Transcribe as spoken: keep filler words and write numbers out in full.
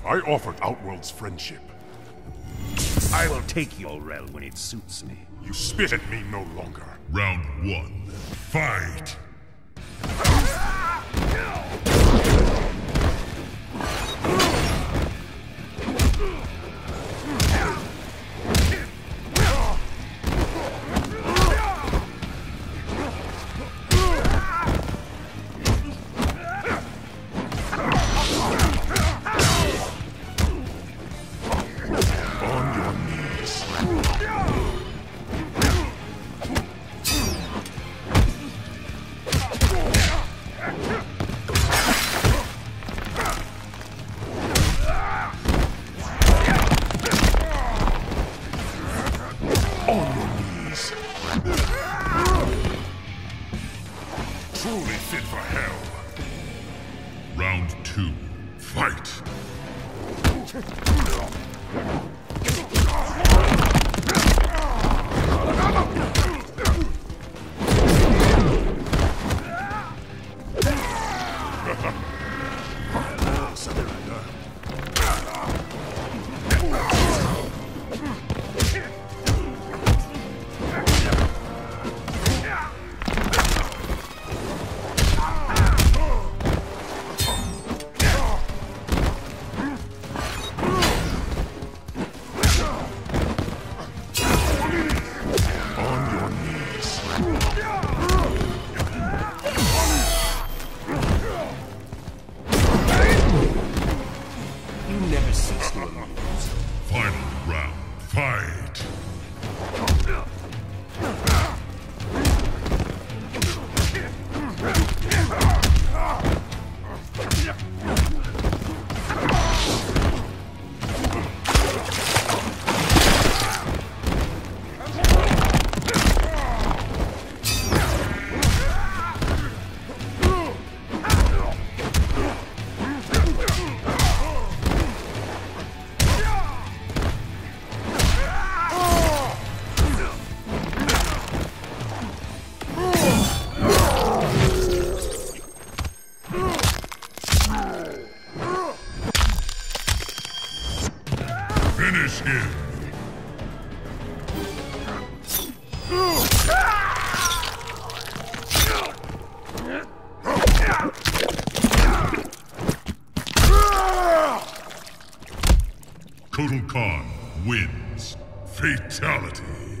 I offered Outworld's friendship. I will take your realm when it suits me. You spit at me no longer. Round one, fight! Truly fit for hell. Round two, fight! Final round, fight! Finish him! Kotal Kahn wins. Fatality.